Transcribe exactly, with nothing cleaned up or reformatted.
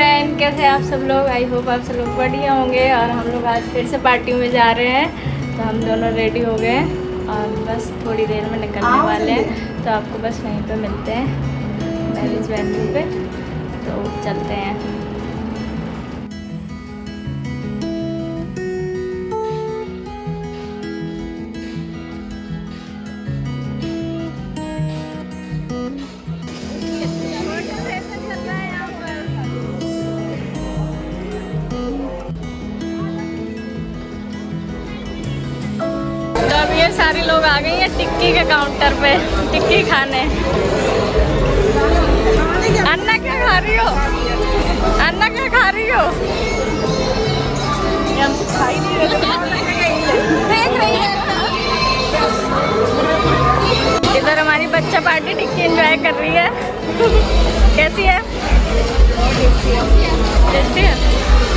Friend, कैसे हैं आप सब लोग। आई होप आप सब लोग बढ़िया होंगे। और हम लोग आज फिर से पार्टी में जा रहे हैं, तो हम दोनों रेडी हो गए और बस थोड़ी देर में निकलने वाले हैं। तो आपको बस वहीं पे मिलते हैं मैरिज वेन्यू पे, तो चलते हैं। ये सारे लोग आ गए हैं टिक्की के काउंटर पे टिक्की खाने। अन्ना क्या खा रही हो? अन्ना क्या खा रही हो? इधर हमारी बच्चा पार्टी टिक्की एंजॉय कर रही है। कैसी है? टेस्टी है।